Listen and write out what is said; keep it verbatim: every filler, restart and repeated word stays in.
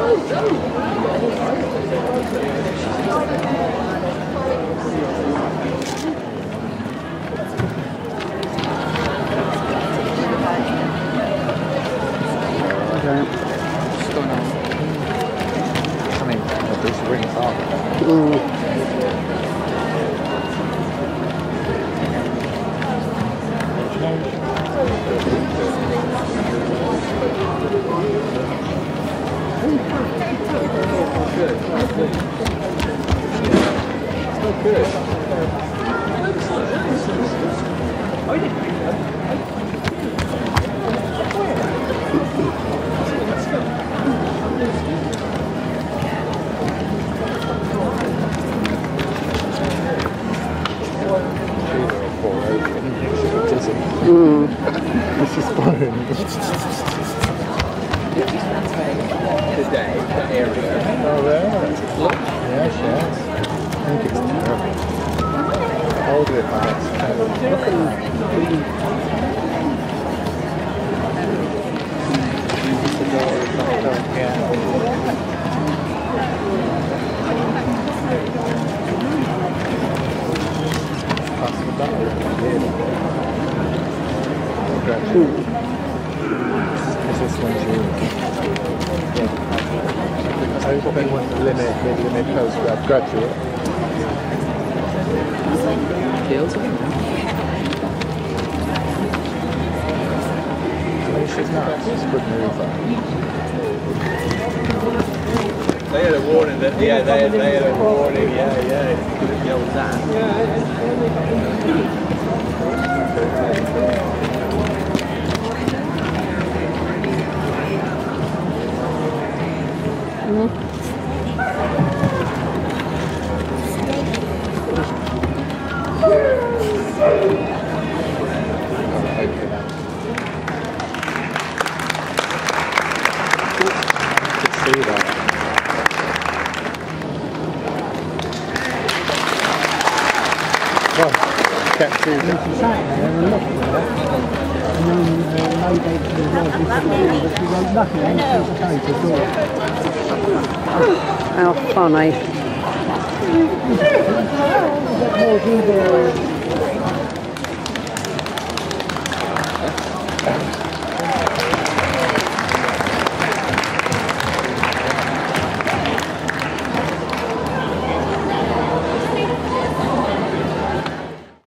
Mm. This is fun. Today, the area. Oh, there. Yes, yes. I think it's terrible. Hold it back. It's terrible. Look at That's the battle. Because this one's unique. Yeah. Open limit, mid limit, post grad, graduate. Feels She's not. It's a good mover. They had a warning that, yeah, they had, they had a warning, yeah, yeah. The old Dan. See that. Well, kept seeing that. And then uh, laid eggs and was but she wrote nothing on the piece of paper at all. How funny. More detail.